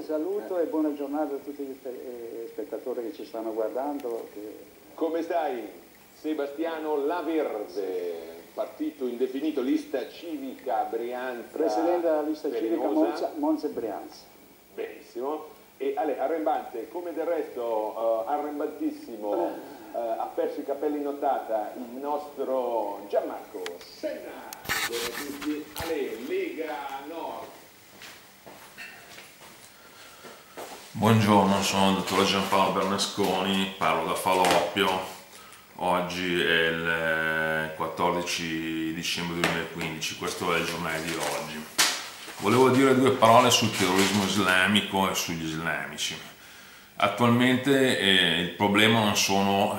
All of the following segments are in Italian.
saluto e buona giornata a tutti gli spettatori che ci stanno guardando. Come stai? Sebastiano Laverde, partito indefinito, lista civica Brianza. Presidente della lista civica Monza e Brianza. Benissimo. E Ale, arrembante, come del resto, arrembantissimo, ha perso i capelli in nottata il nostro Gianmarco Senna. Ale, Lega Nord. Buongiorno, sono il dottor Gianpaolo Bernasconi, parlo da Faloppio. Oggi è il 14 dicembre 2015, questo è il giornale di oggi. Volevo dire due parole sul terrorismo islamico e sugli islamici. Attualmente il problema non sono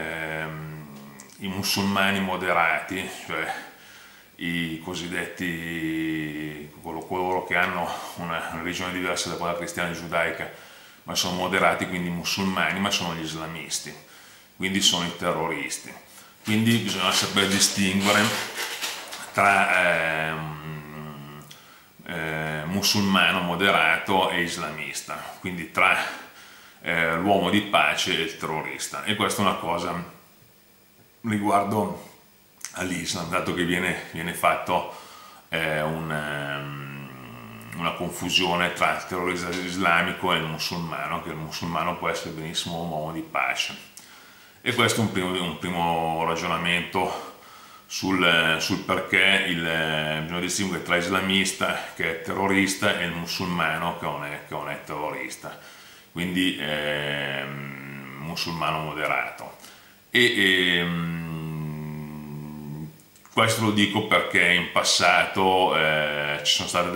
i musulmani moderati, cioè i cosiddetti, coloro che hanno una religione diversa da quella cristiana e giudaica, ma sono moderati, quindi musulmani, ma sono gli islamisti, quindi sono i terroristi. Quindi bisogna saper distinguere tra musulmano moderato e islamista, quindi tra l'uomo di pace e il terrorista. E questa è una cosa riguardo all'Islam, dato che viene fatto una confusione tra il terrorista islamico e il musulmano, che il musulmano può essere benissimo un uomo di pace. E questo è un primo ragionamento sul perché bisogna distinguere tra islamista, che è terrorista, e il musulmano, che non è terrorista, quindi musulmano moderato. Questo lo dico perché in passato ci sono state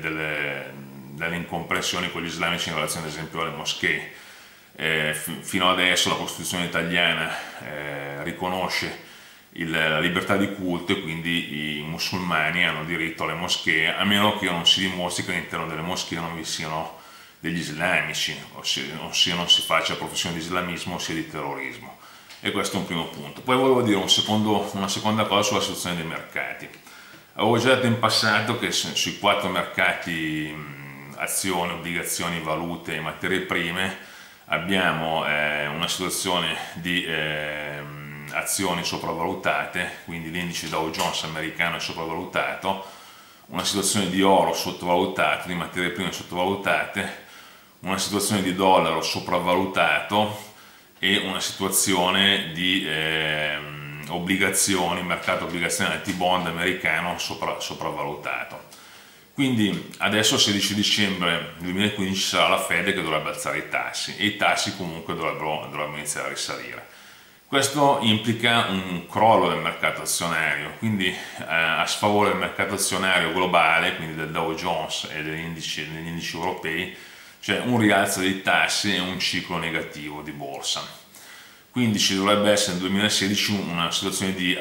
delle incomprensioni con gli islamici in relazione ad esempio alle moschee. Fino adesso la Costituzione italiana riconosce la libertà di culto e quindi i musulmani hanno diritto alle moschee, a meno che non si dimostri che all'interno delle moschee non vi siano degli islamici, ossia non si faccia professione di islamismo ossia di terrorismo. E questo è un primo punto. Poi volevo dire una seconda cosa sulla situazione dei mercati. Avevo già detto in passato che sui 4 mercati azioni, obbligazioni, valute e materie prime abbiamo una situazione di azioni sopravvalutate, quindi l'indice Dow Jones americano è sopravvalutato, una situazione di oro sottovalutato, di materie prime sottovalutate, una situazione di dollaro sopravvalutato e una situazione di obbligazioni, mercato obbligazionario T-bond americano sopravvalutato. Quindi adesso il 16 dicembre 2015 sarà la Fed che dovrebbe alzare i tassi e i tassi comunque dovrebbero iniziare a risalire. Questo implica un crollo del mercato azionario, quindi a sfavore del mercato azionario globale, quindi del Dow Jones e degli indici europei, c'è un rialzo dei tassi e un ciclo negativo di borsa. Quindi ci dovrebbe essere nel 2016 una situazione di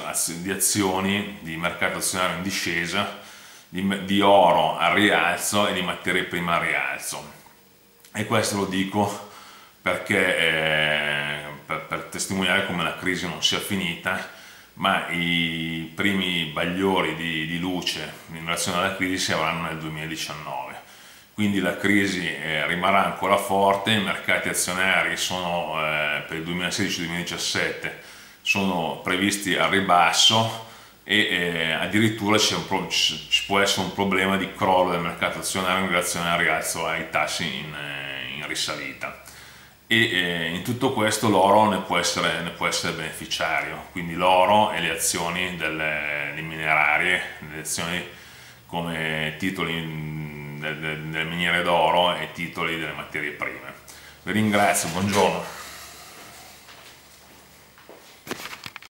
azioni di mercato azionario in discesa, di oro a rialzo e di materie prime a rialzo. E questo lo dico perché per testimoniare come la crisi non sia finita, ma i primi bagliori di luce in relazione alla crisi si avranno nel 2019. Quindi la crisi rimarrà ancora forte, i mercati azionari sono, per il 2016-2017 sono previsti al ribasso e addirittura ci può essere un problema di crollo del mercato azionario in relazione al rialzo ai tassi in risalita. E in tutto questo l'oro ne può essere beneficiario, quindi l'oro e le azioni delle minerarie, le azioni come titoli delle miniere d'oro e titoli delle materie prime. Vi ringrazio, buongiorno.